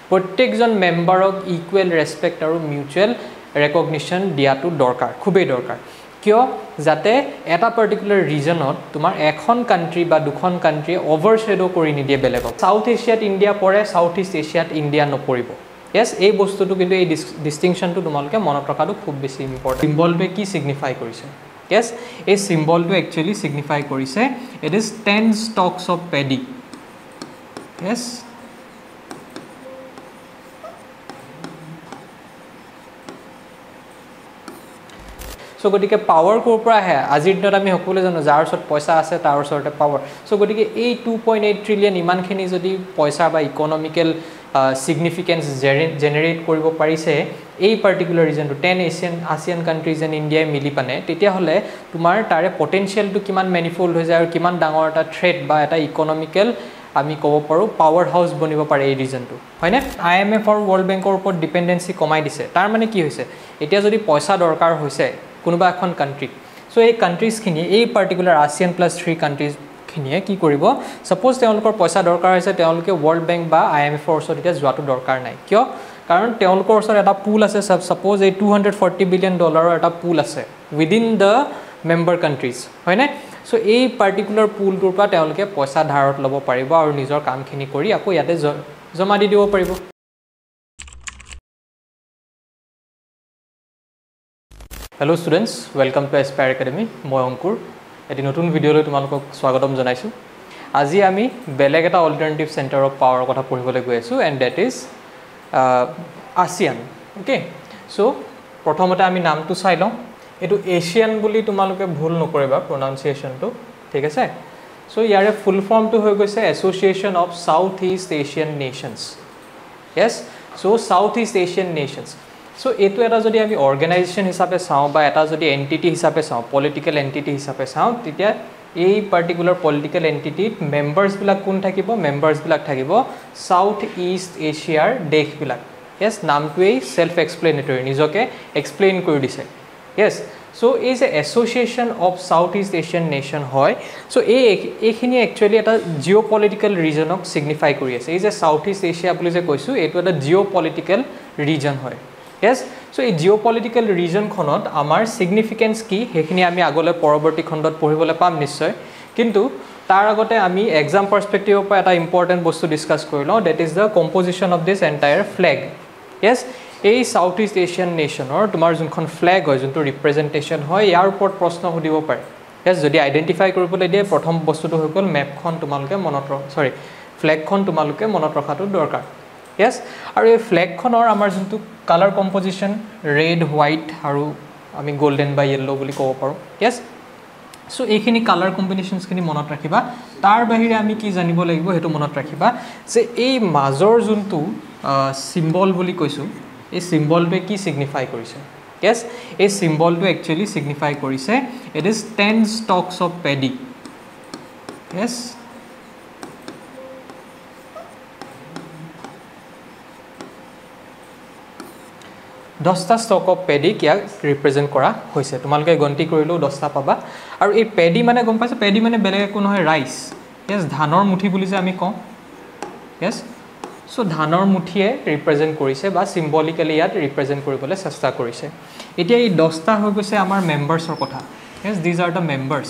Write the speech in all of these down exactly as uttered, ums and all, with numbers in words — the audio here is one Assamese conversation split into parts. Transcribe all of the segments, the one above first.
প্ৰত্যেকজন মেম্বাৰক ইকুৱেল ৰেসপেক্ট আৰু মিউচুৱেল ৰেকগনিশ্যন দিয়াটো দৰকাৰ খুবেই দৰকাৰ কিয় যাতে এটা পাৰ্টিকুলাৰ ৰিজনত তোমাৰ এখন কান্ট্ৰি বা দুখন কান্ট্ৰি ওভাৰশ্যাডো কৰি নিদিয়ে বেলেগক সাউথ এছিয়াত ইন্ডিয়া পৰে সাউথ ইষ্ট এছিয়াত ইন্ডিয়া নপৰিব yes এই বস্তুটো কিন্তু এই ডিস্টিংশনটো তোমালকে মনত ৰাখাটো খুব বেছি ইম্পৰ্টেন্ট সিম্বলটো কি সিগনিফাই কৰিছে yes এই সিম্বলটো একচুয়ালি সিগনিফাই কৰিছে it is ten stalks of paddy yes so গটিকে পাৱাৰ কোৰ পৰা আহে আজিৰ দিনত আমি সকলোৱে জানো যাৰ ওচৰত পইচা আছে তাৰ ওচৰতে পাৱাৰ so গটিকে এই two point eight ট্ৰিলিয়ন ইমানখিনি যদি পইচা বা ইকোনমিক্যাল significance generate কৰিব পাৰিছে এই পাৰ্টিকুলাৰ ৰিজনটো ten Asian ASEAN countries and ইণ্ডিয়াই মিলি পানে তেতিয়া হলে তোমাৰ তাৰে পটেনশিয়ালটো কিমান ম্যানিফোল্ড হৈ যায় আৰু কিমান ডাঙৰ এটা থ্ৰেট বা এটা ইকোনমিক্যাল আমি ক'ব পাৰো পাৱাৰ হাউস বনিব পাৰে এই ৰিজনটো হয়নে আইএমএফ আৰু ওয়াৰ্ল্ড বেংকৰ ওপৰত ডিপেন্ডেন্সি কমাই দিছে তাৰ মানে কি হৈছে এতিয়া যদি পইচা দৰকাৰ হৈছে কোনোবা এখন কান্ট্ৰি সো এই কান্ট্ৰিজ খিনি এই particular ASEAN plus three countries খিনিয়ে কি কৰিব সপোজ তেওঁলোকৰ পইচা দৰকাৰ হৈছে তেওঁলোকে ওয়াৰ্ল্ড বেংক বা আইএমএফ ৰ ওচৰত এতিয়া যোৱাটো দৰকাৰ নাই কিয় কাৰণ তেওঁলোকৰ ওচৰত এটা পুল আছে সপোজ এই two hundred forty বিলিয়ন ডলাৰৰ এটা পুল আছে উইদিন দা মেম্বাৰ কান্ট্ৰিজ হয়নে সো এই পাৰ্টিকুলাৰ পুলটোৰ পৰা তেওঁলোকে পইচা ধাৰত ল'ব পাৰিব আৰু নিজৰ কামখিনি কৰি আকৌ ইয়াতে জমা দি দিব পাৰিব Hello students, welcome to Aspire Academy. মই অংকুৰ এটি নতুন ভিডিওলৈ তোমালোকক স্বাগতম জনাইছো আজি আমি বেলেগ এটা অল্টাৰনেটিভ সেন্টাৰ অফ পাৱাৰ কথা পঢ়িবলৈ গৈ আছো and that is ASEAN okay so প্ৰথমতে আমি নামটো চাই লওঁ এটো এছিয়ান বুলি তোমালোকে ভুল নকৰিবা pronunciationটো ঠিক আছে so ইয়াৰে ফুল ফৰ্মটো হৈ গৈছে Association of Southeast Asian Nations yes so Southeast Asian Nations So eto eta jodi ami organization hisabe saw ba eta jodi entity hisabe saw political entity hisabe saw titia ei particular political entity members bilak kun thakibo members bilak thakibo South East Asia desh bilak yes naam tu ei self explanatory nijoke explain kori dise yes so is a association of Southeast Asian nation hoy so ei ekhini actually eta geopolitical region ok signify kori ase is a Southeast Asia boli je koisu eto eta geopolitical region hoy yes so এই জিওপলিটিক্যাল রিজন খনত আমাৰ সিগনিফিকেন্স কি হেখিনি আমি আগলে পৰৱৰ্তী খণ্ডত পঢ়িবলৈ পাম নিশ্চয় কিন্তু তাৰ আগতে আমি এক্সাম পার্সপেক্টিভৰ পৰা এটা ইম্পৰ্টেন্ট বস্তু ডিসকাস কৰিলো that is the composition of this entire flag yes এই সাউথ ইষ্ট এছিয়ান নেশনৰ তোমাৰ যোনখন ফ্ল্যাগ হয় যোনটো ৰিপ্ৰেজেন্টেশন হয় ইয়াৰ ওপৰত প্ৰশ্ন সুধিব পাৰে yes যদি আইডেন্টিফাই কৰিবলৈ দিয়ে প্ৰথম বস্তুটো হৈ গল মেপখন তোমালোকে মনত ৰখ সৰি ফ্ল্যাগখন তোমালোকে মনত ৰখাটো দৰকাৰ yes আৰু এই ফ্ল্যাগখনৰ আমাৰ যোনটো কালাৰ কম্পোজিশন ৰেড হোৱাইট আৰু আমি গোল্ডেন বা ইয়েলো বুলি ক'ব পাৰো yes সো এইখিনি কালাৰ কম্বিনেশনছ খিনি মনত ৰাখিবা তাৰ বাহিৰে আমি কি জানিব লাগিব হেতু মনত ৰাখিবা যে এই মাজৰ যোনটো সিম্বল বুলি কৈছো এই সিম্বলটোৱে কি সিগনিফাই কৰিছে yes এই সিম্বলটো একচুয়ালি সিগনিফাই কৰিছে it is ten stalks of paddy yes দহটা স্টক অফ পেডি কিয়া ৰিপ্ৰেজেন্ট কৰা হৈছে তোমালোকে গন্তি কৰিলো দহটা পাবা আৰু এই পেডি মানে গম পাইছে পেডি মানে বেলেগ একো নহয় ৰাইস yes ধানৰ মুঠি বুলি যে আমি কওঁ yes সো ধানৰ মুঠিয়ে ৰিপ্ৰেজেন্ট কৰিছে বা সিম্বলিক্যালি ইয়াত ৰিপ্ৰেজেন্ট কৰিবলৈ চেষ্টা কৰিছে এতিয়া এই দহটা হৈ গৈছে আমাৰ মেম্বাৰছৰ কথা yes these are the members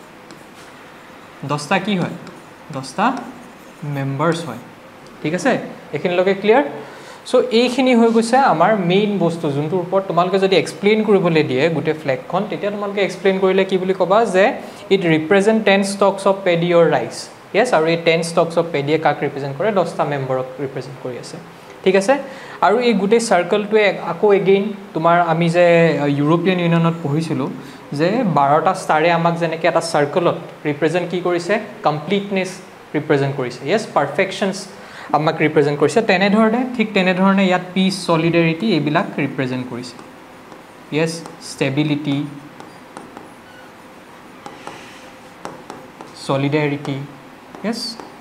দহটা কি হয় দহটা মেম্বাৰছ হয় ঠিক আছে এখিনিলৈকে ক্লিয়াৰ সো এইখিনি হৈ গৈছে আমাৰ মেইন বস্তু যোনটোৰ ওপৰত তোমালোকে যদি এক্সপ্লেইন কৰিবলৈ দিয়ে গুটে ফ্ল্যাগখন তেতিয়া তোমালোকে এক্সপ্লেইন কৰিলে কি বুলি কবা যে it represent ten stalks of paddy or rice yes আৰু এই ten stalks of paddy কাক ৰিপ্ৰেজেন্ট কৰে দহটা মেম্বাৰক ৰিপ্ৰেজেন্ট কৰি আছে ঠিক আছে আৰু এই গুটে সাৰ্কেলটোৱে আকৌ এগেইন তোমাৰ আমি যে ইউৰোপিয়ান ইউনিয়নত পঢ়িছিলো যে বাৰটা ষ্টাৰে আমাক যেনেকৈ এটা সাৰ্কেলত ৰিপ্ৰেজেন্ট কি কৰিছে কমপ্লিটনেস ৰিপ্ৰেজেন্ট কৰিছে yes perfections আমাক ৰিপ্ৰেজেন্ট কৰিছে তেনে ধৰণে ঠিক তেনে ধৰণে ইয়াত পিস সলিডাৰিটি এইবিলাক ৰিপ্ৰেজেন্ট কৰিছে yes stability solidarity yes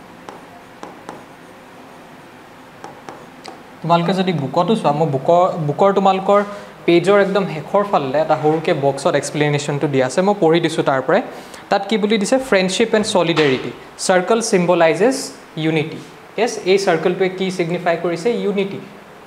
তোমালকে যদি বুকটো চোৱা মই বুকৰ বুকৰ তোমালকৰ পেজৰ একদম হেখৰ ফালে এটা হৰুকে বক্সত এক্সপ্লেনেশনটো দিয়া আছে মই পঢ়ি দিছো তাৰ পৰা তাত কি বুলি দিছে friendship and solidarity circle symbolises unity yes এই সার্কেলটোৱে কি সিগনিফাই কৰিছে ইউনিটি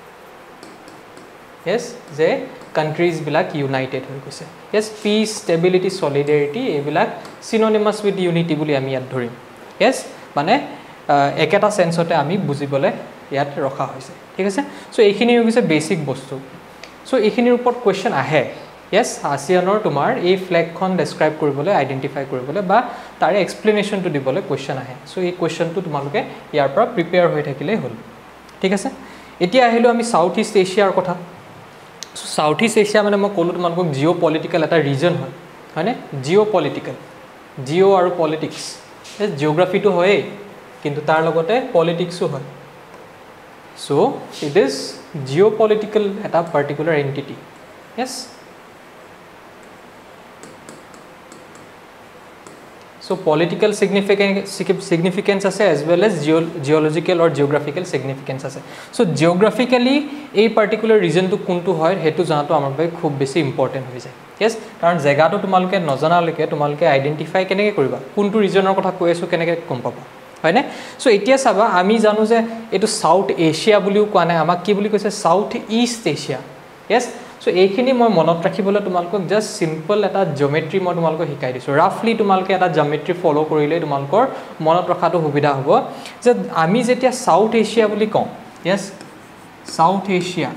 yes যে কান্ট্ৰিজ বিলাক ইউনাইটেড হৈ গৈছে yes peace stability solidarity এইবিলাক synonymous with unity বুলি আমি ইয়াত ধৰিম yes মানে একেটা সেন্সতে আমি বুজিবলে ইয়াত ৰখা হৈছে ঠিক আছে সো এইখিনি হৈ গৈছে বেসিক বস্তু সো এইখিনিৰ ওপৰত কোৱেশ্চন আহে yes ASEANৰ তোমাৰ এই ফ্ল্যাগখন ডেসক্ৰাইব কৰিবলৈ আইডেন্টিফাই কৰিবলৈ বা তাৰে এক্সপ্লেনেশনটো দিবলৈ কোৱেশ্চন আহে সো এই কোৱেশ্চনটো তোমালোকে ইয়াৰ পৰা প্ৰিপেয়াৰ হৈ থাকিলে হ'ল ঠিক আছে এতিয়া আহিলো আমি সাউথ ইষ্ট এছিয়াৰ কথা সো সাউথ ইষ্ট এছিয়া মানে মই কলো তোমালোকক জিও পলিটিক্যাল এটা ৰিজন হয় হয়নে জিও পলিটিক্যাল জিও আৰু পলিটিক্স এই জিওগ্ৰাফিটো হয় কিন্তু তাৰ লগতে পলিটিক্সও হয় সো ইট ইজ জিওপলিটিক্যাল এটা particular entity yes so political significance significance আছে as well as geo, geological or geographical significance আছে so geographically এই particular region to কোনটো হয় হেতু জানাটো আমাৰ বাবে খুব বেছি ইম্পৰ্টেন্ট হৈ যায় yes কাৰণ জায়গাটো তোমালোকে নজনালৈকে তোমালোকে আইডেন্টিফাই কেনেকৈ কৰিবা কোনটো ৰিজনৰ কথা কৈ আছো কেনেকৈ গম পাবা হয়নে সো এতিয়া চাবা আমি জানো যে এটো সাউথ এছিয়া বুলিও কোৱা নাই আমাক কি বুলি কৈছে south east Asia yes so এইখিনি মই মনত ৰাখিবলৈ তোমালোকক জাস্ট সিম্পল এটা জিওমেট্ৰি মই তোমালোকক শিকাই দিছো ৰাফলি তোমালোকে এটা জিওমেট্ৰি ফলো কৰিলে তোমালোকৰ মনত ৰখাটো সুবিধা হ'ব যে আমি যেতিয়া সাউথ এছিয়া বুলি কওঁ yes south Asia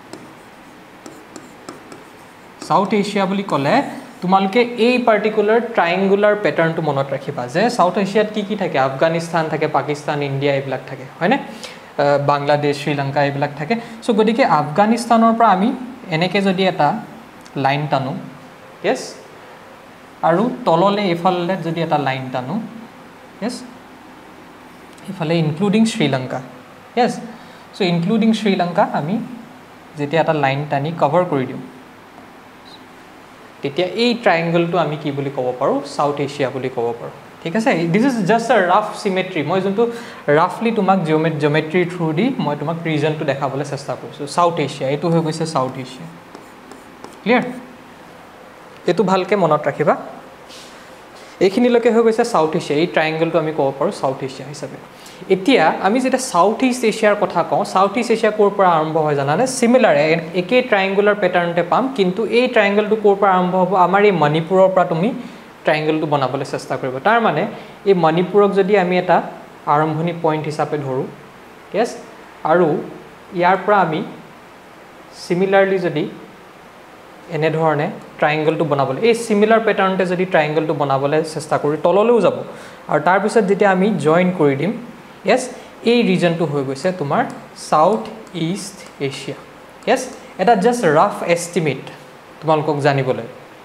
south Asia বুলি ক'লে তোমালোকে এই পার্টিকুলার ট্রায়াঙ্গুলার প্যাটার্নটো মনত ৰাখিবা যে সাউথ এছিয়াত কি কি থাকে আফগানিস্তান থাকে পাকিস্তান ইন্ডিয়া এইবিলাক থাকে হয়নে বাংলাদেশ শ্রীলঙ্কা এইবিলাক থাকে সো গদিকে আফগানিস্তানৰ পৰা আমি এনেকে যদি এটা লাইন টানো yes আৰু তললে এফালে যদি এটা লাইন টানো yes এফালে including Sri Lanka yes so including Sri Lanka আমি যেতিয়া এটা লাইন টানি কভাৰ কৰি দিও তেতিয়া এই ট্রায়াঙ্গলটো আমি কি বুলি ক'ব পাৰো সাউথ এছিয়া বুলি ক'ব পাৰো ঠিক আছে this is just a rough symmetry মই যোনটো ৰাফলি তোমাক জিওমেট্ৰি থ্ৰু দি মই তোমাক ৰিজনটো দেখাবলৈ চেষ্টা কৰিছো সাউথ এছিয়া এটো হৈ গৈছে সাউথ এছিয়া ক্লিয়াৰ এটো ভালকে মনত ৰাখিবা এইখিনিলৈকে হৈ গৈছে সাউথ এছিয়া এই ট্রায়াঙ্গলটো আমি ক'ব পাৰো সাউথ এছিয়া হিচাপে এতিয়া আমি যেটা সাউথ ইষ্ট এছিয়াৰ কথা কওঁ সাউথ ইষ্ট এছিয়া কোৰ পৰা আৰম্ভ হয় জানানে সিমিলাৰ একে ট্রায়াঙ্গুলাৰ প্যাটাৰ্নতে পাম কিন্তু এই ট্রায়াঙ্গলটো কোৰ পৰা আৰম্ভ হ'ব আমাৰ এই মণিপুৰৰ পৰা তুমি ট্রায়াঙ্গলটো বনাবলৈ চেষ্টা কৰিব তাৰ মানে এই মণিপুৰক যদি আমি এটা আৰম্ভণি পইণ্ট হিচাপে ধৰো yes আৰু ইয়াৰ পৰা আমি সিমিলাৰলি যদি এনে ধৰণে ট্রায়াঙ্গলটো বনাবলৈ এই সিমিলাৰ প্যাটাৰ্নতে যদি ট্রায়াঙ্গলটো বনাবলৈ চেষ্টা কৰি তললৈও যাব আৰু তাৰ পিছত যেতিয়া আমি জয়েন কৰি দিম yes এই ৰিজনটো হৈ গৈছে তোমাৰ সাউথ ইষ্ট এছিয়া yes এটা জাস্ট ৰাফ এস্টিমেট তোমালোকক জানিবলৈ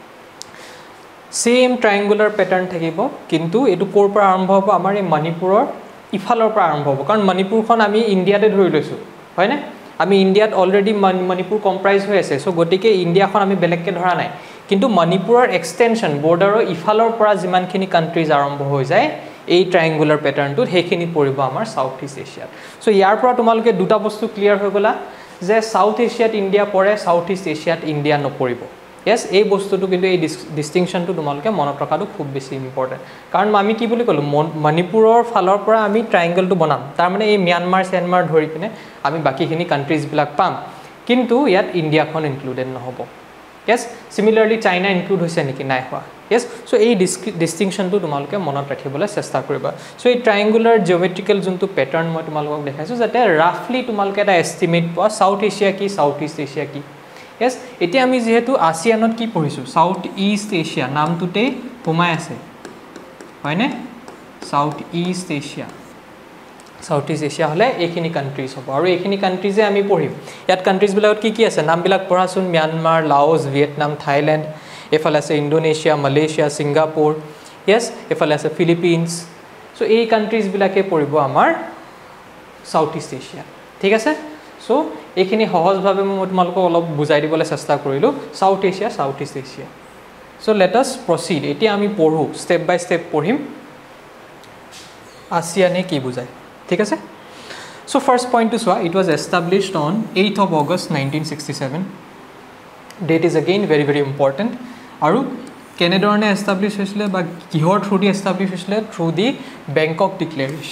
সেম ট্রায়াঙ্গুলাৰ প্যাটাৰ্ন থাকিব কিন্তু এটো কোৰ পৰা আৰম্ভ হ'ব আমাৰ এই মণিপুৰৰ ইফালৰ পৰা আৰম্ভ হ'ব কাৰণ মণিপুৰখন আমি ইণ্ডিয়াতে ধৰি লৈছো হয়নে আমি ইণ্ডিয়াত অলৰেডি মণিপুৰ কম্প্ৰাইজ হৈ আছে সো গটিকে ইণ্ডিয়াখন আমি বেলেগকে ধৰা নাই কিন্তু মণিপুৰৰ এক্সটেনশন বৰ্ডাৰৰ ইফালৰ পৰা যিমানখিনি কান্ট্ৰিজ আৰম্ভ হৈ যায় এই ট্রায়াঙ্গুলাৰ প্যাটাৰ্নটো হেখিনি পৰিব আমাৰ সাউথ ইষ্ট এছিয়াত সো ইয়াৰ পৰা তোমালোকে দুটা বস্তু ক্লিয়াৰ হৈ গলা যে সাউথ এছিয়াত ইণ্ডিয়া পৰে সাউথ ইষ্ট এছিয়াত ইণ্ডিয়া নপৰিব yes এই বস্তুটো কিন্তু এই ডিস্টিংশনটো তোমালোকে মনত ৰখাটো খুব বেছি ইম্পৰ্টেন্ট কাৰণ আমি কি বুলি কলো মণিপুৰৰ ফালৰ পৰা আমি ট্রায়াঙ্গলটো বনাম তাৰ মানে এই মিয়ানমাৰ সেনমাৰ ধৰি কিনে আমি বাকিখিনি কান্ট্ৰিজ বিলাক পাম কিন্তু ইয়াত ইণ্ডিয়াখন ইনক্লুডেড নহব yes similarly চাইনা ইনক্লুড হৈছে নেকি নাই হোৱা yes so এই ডিস্টিংশনটো তোমালোকে মনত ৰাখিবলৈ চেষ্টা কৰিবা so এই ট্রায়াঙ্গুলাৰ জিওমেট্ৰিক্যাল যোনটো প্যাটাৰ্ন মই তোমালোকক দেখাইছো যাতে ৰাফলি তোমালোকে এটা এস্টিমেট পোৱা সাউথ এছিয়া কি সাউথ ইষ্ট এছিয়া কি yes এতিয়া আমি যেহেতু আসিয়ানত কি পঢ়িছো সাউথ ইষ্ট এছিয়া নামটোতে সোমাই আছে হয়নে south east Asia south east Asia হলে এইখিনি কান্ট্ৰিজ হ'ব আৰু এইখিনি কান্ট্ৰিজে আমি পঢ়িম ইয়াত কান্ট্ৰিজ বিলাকত কি কি আছে নামবিলাক পঢ়াচোন মিয়ানমাৰ লাওছ ভিয়েটনাম থাইল্যান্ড এফালে আছে ইণ্ডোনেছিয়া মালয়েছিয়া সিঙ্গাপুৰ yes এফালে আছে ফিলিপিনছ সো এই কান্ট্ৰিজ বিলাকে পঢ়িব আমাৰ সাউথ ইষ্ট এছিয়া ঠিক আছে সো এইখিনি সহজভাৱে মই তোমালোকক অলপ বুজাই দিবলৈ চেষ্টা কৰিলো south Asia south east Asia so let us proceed এতিয়া আমি পঢ়ো স্টেপ বাই স্টেপ পঢ়িম আসিয়ানে কি বুজায় ঠিক আছে so first point to so it was established on eighth of August nineteen sixty-seven date is again very very important আৰু কেনেধৰণে এস্টাবলিশ হৈছিলে বা কিহৰ থ্ৰু দি এস্টাবলিশ হৈছিলে through the Bangkok declaration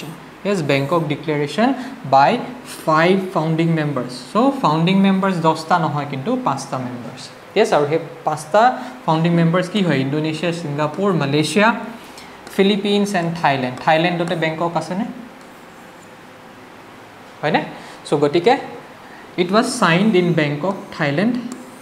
Yes, Bangkok Declaration by five founding members. So founding members দহটা নহয় কিন্তু পাঁচটা members. Yes, আৰু সেই পাঁচটা founding members কি হয় Indonesia, Singapore, Malaysia, Philippines and Thailand. থাইলেণ্ডতে বেংকক আছে নে? হয় নে? So গতিকে it was signed in Bangkok, Thailand.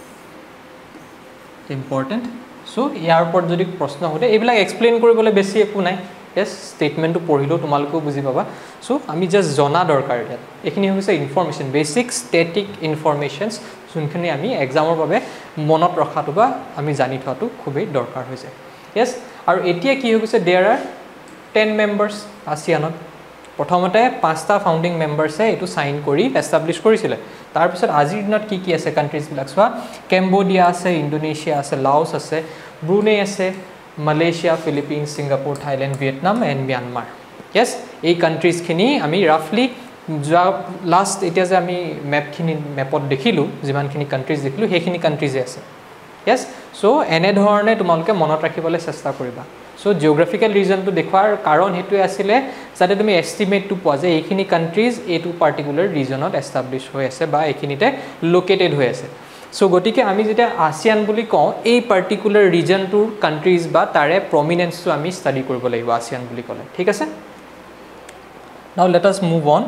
Important. So ইয়াৰ ওপৰত যদি প্ৰশ্ন হয় এইবিলাক এক্সপ্লেইন কৰিবলৈ বেছি একো নাই. Yes, statement to পঢ়িলো তোমালোকো বুজি পাবা. So আমি জাস্ট জনা দৰকাৰ ইয়াত. এখিনি হৈছে ইনফৰমেশন, বেসিক স্ট্যাটিক ইনফৰমেশনস যোনখিনি আমি এক্সামৰ বাবে মনত ৰখাটো বা আমি জানি থোৱাটো খুবেই দৰকাৰ হৈছে. Yes, আৰু এতিয়া কি হৈছে দেয়াৰ আৰ ten members ASEANত. প্ৰথমতে পাঁচটা ফাউন্ডিং মেম্বাৰছে এটো সাইন কৰি এস্টাবলিশ কৰিছিল. তাৰ পিছত আজিৰ দিনত কি কি আছে কান্ট্ৰিজ বিলাক সোৱা কেম্বোডিয়া আছে, ইন্দোনেছিয়া আছে, লাওছ আছে, ব্ৰুনেই আছে, Malaysia, Philippines, Singapore, Thailand, Vietnam and Myanmar. Yes, এই কান্ট্ৰিজ খিনি আমি ৰাফলি লাষ্ট এতিয়া যে আমি ম্যাপ খিনি ম্যাপত দেখিলো যিমানখিনি কান্ট্ৰিজ দেখিলো সেইখিনি কান্ট্ৰিজে আছে. Yes, so এনে ধৰণে তোমালোকে মনত ৰাখিবলৈ চেষ্টা কৰিবা. So geographical region to দেখুৱাৰ কাৰণ হেতু আছিল যাতে তুমি এস্টিমেট টু পোৱা যে এইখিনি কান্ট্ৰিজ এটু পাৰ্টিকুলাৰ ৰিজনত এস্টাবলিশ হৈ আছে বা এইখিনিতে লোকেটেড হৈ আছে. So গতিকে আমি যেটা ASEAN বুলি কওঁ এই পাৰ্টিকুলাৰ ৰিজনটোৰ কান্ট্ৰিজ বা তাৰে প্ৰমিনেন্সটো আমি ষ্টাডি কৰিব লাগিব ASEAN বুলি ক'লে. ঠিক আছে? Now let us move on.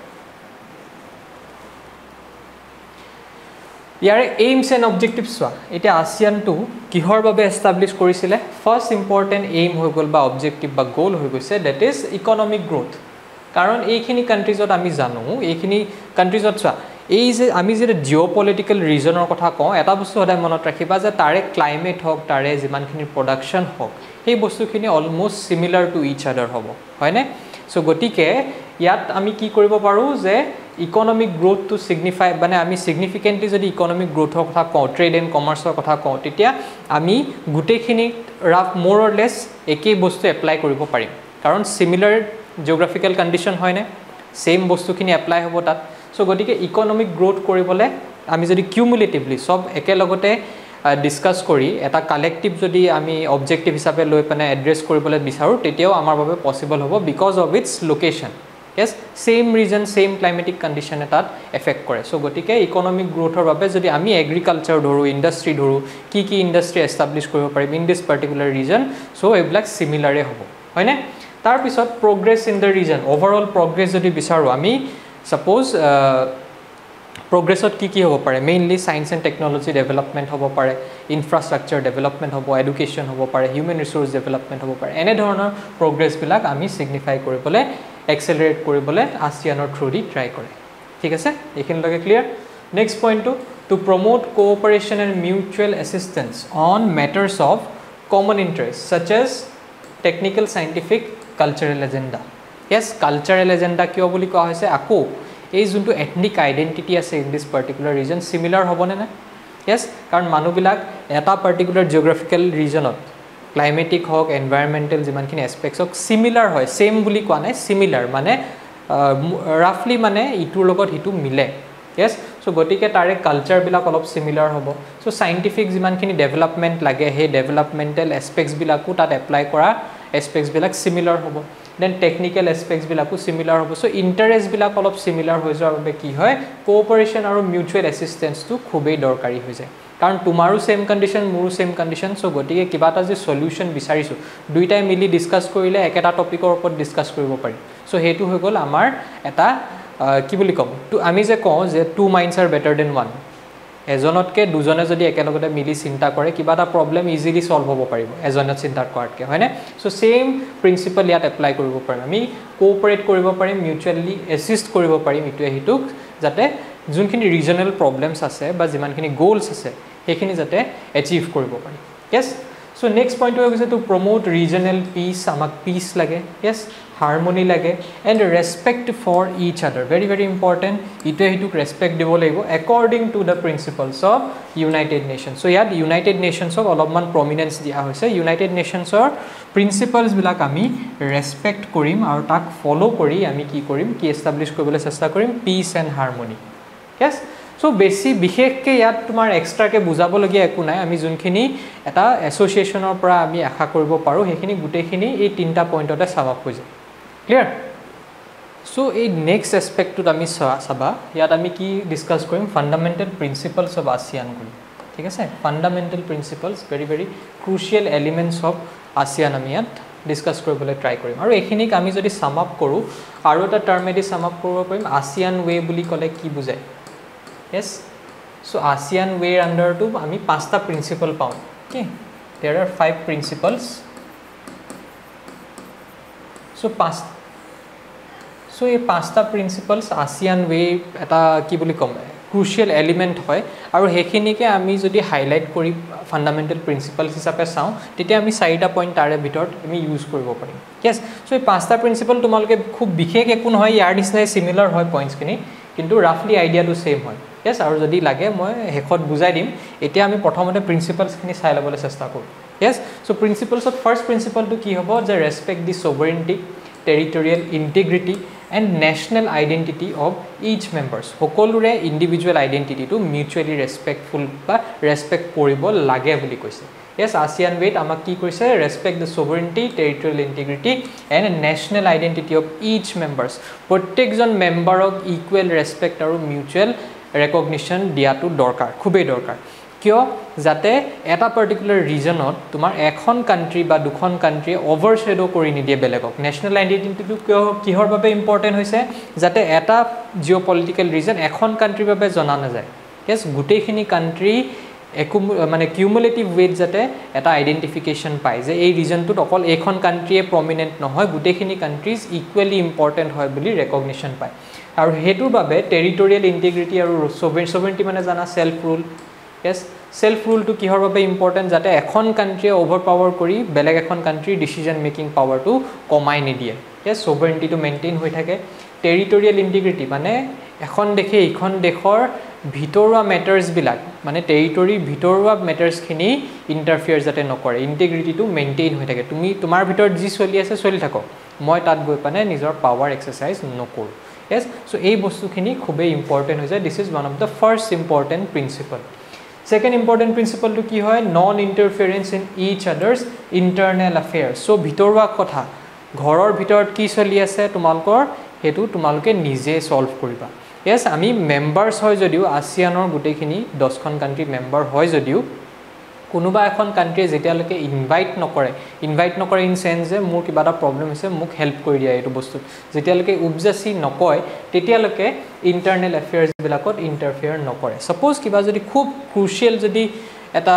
ইয়াৰে এইমছ এণ্ড অবজেক্টিভছ চোৱা এতিয়া ASEANটো কিহৰ বাবে এস্টাবলিশ কৰিছিলে ফাৰ্স্ট ইম্পৰ্টেন্ট এইম হৈ গ'ল বা অবজেক্টিভ বা গোল হৈ গৈছে দ্যাট ইজ ইকনমিক গ্ৰোথ. কাৰণ এইখিনি কান্ট্ৰিজত আমি জানো এইখিনি কান্ট্ৰিজত চোৱা এই যে আমি যে জিঅ'পলিটিক্যাল ৰিজনৰ কথা কওঁ এটা বস্তু সদায় মনত ৰাখিবা যে তাৰে ক্লাইমেট হওক তাৰে যিমানখিনি প্ৰডাকশ্যন হওক সেই বস্তুখিনি অলমোষ্ট সিমিলাৰ টু ইচ আদাৰ হ'ব হয়নে. সো গতিকে ইয়াত আমি কি কৰিব পাৰোঁ যে ইকনমিক গ্ৰোথ টু সিগনিফাই মানে আমি সিগনিফিকেন্টলি যদি ইকনমিক গ্ৰোথৰ কথা কওঁ ট্ৰেড এণ্ড কমাৰ্চৰ কথা কওঁ তেতিয়া আমি গোটেইখিনি ৰাফ মোৰ অৰ লেছ একেই বস্তু এপ্লাই কৰিব পাৰিম কাৰণ সিমিলাৰ জিঅ'গ্ৰাফিকেল কণ্ডিশ্যন হয়নে সেম বস্তুখিনি এপ্লাই হ'ব তাত. সো গতিকে ইকনমিক গ্ৰোথ কৰিবলৈ আমি যদি কিউমুলেটিভলি সব একেলগতে ডিসকাস কৰি এটা কালেক্টিভ যদি আমি অবজেক্টিভ হিচাপে লৈ পানে এড্ৰেছ কৰিবলৈ বিচাৰো তেতিয়াও আমাৰ বাবে পসিবল হ'ব because of its location. Yes, same region, same climatic condition এটাত এফেক্ট কৰে. সো গতিকে ইকনমিক গ্ৰোথৰ বাবে যদি আমি এগ্ৰিকালচাৰ ধৰো ইন্ডাষ্ট্ৰি ধৰো কি কি ইন্ডাষ্ট্ৰি এস্টাবলিশ কৰিব পাৰিম in this particular region so এইবিলাক সিমিলাৰে হ'ব হয়নে. তাৰ পিছত progress in the region overall progress যদি বিচাৰো আমি সাপোজ প্ৰগ্ৰেছত কি কি হ'ব পাৰে mainly science and technology development হ'ব পাৰে ইনফ্ৰাষ্ট্ৰাকচাৰ ডেভেলপমেণ্ট হ'ব এডুকেশ্যন হ'ব পাৰে হিউমেন ৰিসোৰ্স ডেভেলপমেণ্ট হ'ব পাৰে এনে ধৰণৰ প্ৰগ্ৰেছবিলাক আমি সিগনিফাই কৰিবলৈ এক্সেলাৰেট কৰিবলৈ ASEANৰ থ্ৰু দি ট্ৰাই কৰে. ঠিক আছে এইখিনিলৈকে ক্লিয়াৰ. নেক্সট পইণ্টটো to promote cooperation and mutual assistance on matters of common interest such as technical scientific cultural agenda. Yes cultural agenda কিয় বুলি কোৱা হৈছে আকৌ এই যোনটো এথনিক আইডেণ্টিটি আছে in this particular region similar হ'বনে নাই. য়েছ কাৰণ মানুহবিলাক এটা পাৰ্টিকুলাৰ জিঅ'গ্ৰাফিকেল ৰিজনত ক্লাইমেটিক হওক এনভাইৰনমেণ্টেল যিমানখিনি এছপেক্টছ হওক সিমিলাৰ হয় সেম বুলি কোৱা নাই সিমিলাৰ মানে ৰাফলি মানে ইটোৰ লগত সিটো মিলে. য়েছ সো গতিকে তাৰে কালচাৰবিলাক অলপ সিমিলাৰ হ'ব. সো চাইণ্টিফিক যিমানখিনি ডেভেলপমেণ্ট লাগে সেই ডেভেলপমেণ্টেল এছপেক্টছবিলাকো তাত এপ্লাই কৰা এছপেক্টছবিলাক সিমিলাৰ হ'ব. দেন টেকনিকেল এছপেক্টছবিলাকো সিমিলাৰ হ'ব. সো ইণ্টাৰেষ্টবিলাক অলপ সিমিলাৰ হৈ যোৱাৰ বাবে কি হয় কোঅপাৰেশ্যন আৰু মিউচুৱেল এছিষ্টেন্সটো খুবেই দৰকাৰী হৈ যায় কাৰণ তোমাৰো সেম কণ্ডিশ্যন মোৰো সেম কণ্ডিশ্যন. সো গতিকে কিবা এটা যে সলিউশ্যন বিচাৰিছোঁ দুইটাই মিলি ডিছকাছ কৰিলে একেটা টপিকৰ ওপৰত ডিছকাছ কৰিব পাৰি. সো সেইটো হৈ গ'ল আমাৰ এটা কি বুলি ক'ম টু আমি যে কওঁ যে two minds are better than one এজনতকৈ দুজনে যদি একেলগতে মিলি চিন্তা কৰে কিবা এটা প্ৰব্লেম ইজিলি সলভ হ'ব পাৰিব এজনে চিন্তা কৰাতকৈ হয়নে. সো সেম প্ৰিন্সিপল ইয়াত এপ্লাই কৰিব পাৰিম আমি কোঅপাৰেট কৰিব পাৰিম মিউচুৱেলি এছিষ্ট কৰিব পাৰিম ইটোৱে সিটোক যাতে যোনখিনি ৰিজনেল প্ৰব্লেমছ আছে বা যিমানখিনি গ'লছ আছে সেইখিনি যাতে এচিভ কৰিব পাৰি. য়েছ সো নেক্সট পইণ্টটো হৈ গৈছে টু প্ৰমোট ৰিজনেল পিচ আমাক পিচ লাগে য়েছ হাৰমনি লাগে and respect for each other very very important ইটোৱে সিটোক ৰেচপেক্ট দিব লাগিব according to the principles of United Nations. So' ইয়াত ইউনাইটেড নেশ্যনছক অলপমান প্ৰমিনেন্স দিয়া হৈছে ইউনাইটেড নেশ্যনছৰ প্ৰিন্সিপলছবিলাক আমি ৰেচপেক্ট কৰিম আৰু তাক ফ'ল' কৰি আমি কি কৰিম কি এষ্টাব্লিছ কৰিবলৈ চেষ্টা কৰিম peace and harmony. Yes so বেছি বিশেষকৈ ইয়াত তোমাৰ এক্সট্ৰাকৈ বুজাবলগীয়া একো নাই আমি যোনখিনি এটা এছ'চিয়েশ্যনৰ পৰা আমি আশা কৰিব পাৰোঁ সেইখিনি গোটেইখিনি এই তিনিটা পইণ্টতে চাম আপ হৈ যায়. ক্লিয়াৰ. সো এই নেক্সট এসপেক্টত আমি চাবা ইয়াত আমি কি ডিসকাস কৰিম ফান্ডামেন্টাল প্ৰিন্সিপলস অফ ASEAN কৰিম ঠিক আছে fundamental principles very very crucial elements of ASEAN আমি ইয়াত ডিসকাস কৰিবলৈ ট্ৰাই কৰিম আৰু এখিনিক আমি যদি সাম আপ কৰো আৰু এটা টাৰ্মেদি সাম আপ কৰিব পাৰিম ASEAN ওয়ে বুলি ক'লে কি বুজায় yes so ASEAN way under to আমি পাঁচটা প্ৰিন্সিপল পাওঁ okay there are five principles so পাঁচ so এই পাঁচটা প্ৰিন্সিপলস ASEAN way এটা কি বুলি কম ক্ৰুচিয়েল এলিমেন্ট হয় আৰু হেখিনিকে আমি যদি হাইলাইট কৰি ফান্ডামেন্টাল প্ৰিন্সিপলস হিচাপে চাওঁ তেতিয়া আমি চাৰিটা পইণ্ট তাৰে ভিতৰত আমি ইউজ কৰিব পাৰিম yes so এই পাঁচটা প্ৰিন্সিপল তোমালকে খুব বিশেষ একো নহয় ইয়াৰ নিচিনাই সিমিলাৰ হয় পইণ্টছখিনি কিন্তু ৰাফলি আইডিয়াটো সেম হয় yes আৰু যদি লাগে মই হেখত বুজাই দিম এতিয়া আমি প্ৰথমতে প্ৰিন্সিপলছখিনি চাই লবলৈ চেষ্টা কৰোঁ yes so principles of first principle to কি হ'ব যে respect the sovereignty territorial integrity and national identity of each members সকলোৰে individual identity to mutually respectful বা respect কৰিব লাগে বুলি কৈছে yes ASEAN way আমাক কি কৈছে respect the sovereignty territorial integrity and national identity of each members প্ৰত্যেকজন মেম্বাৰক equal respect আৰু mutual recognition দিয়াটো দৰকাৰ খুবেই দৰকাৰ কিয় যাতে এটা পাৰ্টিকুলাৰ ৰিজনত তোমাৰ এখন কান্ট্ৰি বা দুখন কান্ট্ৰি ওভাৰশ্যাডো কৰি নিদিয়ে বেলেগক নেশনাল আইডেন্টিটিটো কিয় কিহৰ বাবে ইম্পৰ্টেন্ট হৈছে যাতে এটা জিঅ'পলিটিক্যাল ৰিজন এখন কান্ট্ৰিৰ বাবে জনা নাযায় yes গোটেইখিনি কান্ট্ৰি একো মানে কিউমুলেটিভ ওয়েট যাতে এটা আইডেন্টিফিকেশন পায় যে এই ৰিজনটোত অকল এখন কান্ট্ৰিয়ে প্ৰমিনেন্ট নহয় গোটেইখিনি কান্ট্ৰিজ ইকুৱেলি ইম্পৰ্টেন্ট হয় বুলি ৰেকগনিশ্যন পায় আৰু হেতুৰ বাবে টেৰিটৰিয়েল ইন্টিগ্ৰিটি আৰু সোভেৰেইনিটি মানে জানা self rule yes self rule to kihor babe important jate ekhon country overpower kori beleg ekhon country decision making power to komai nidiye yes sovereignty to maintain hoi thake territorial integrity mane ekhon dekhe ekhon dekhor bhitorwa matters bilak mane territory bhitorwa matters khini interfere jate nokore integrity to maintain hoi thake tumi tumar bhitor ji choli ase choli thako moi tat goi pane nijor power exercise nokor yes so ei bostu khini khube important hoy jay this is one of the first important principle second important principle to ki hoy non interference in each others internal affairs so bhitorwa kotha ঘৰৰ ভিতৰত কি চলি আছে তোমালকৰ হেতু তোমালকে নিজে সলভ কৰিবা yes আমি মেম্বাৰস হয় যদিও ASEANৰ গুটেখিনি দহখন কান্ট্ৰি মেম্বাৰ হয় যদিও কোনোবা এখন কান্ট্ৰি যেতিয়ালৈকে ইনভাইট নকৰে ইনভাইট নকৰে ইন সেন্স যে মোৰ কিবা এটা প্ৰবলেম হৈছে মোক হেল্প কৰি দিয়া এইটো বস্তু যেতিয়ালৈকে উপজাসি নকয় তেতিয়ালৈকে ইন্টাৰনেল এফেয়াৰ্স বিলাকত ইন্টাৰফেয়াৰ নকৰে সপোজ কিবা যদি খুব ক্ৰুচিয়েল যদি এটা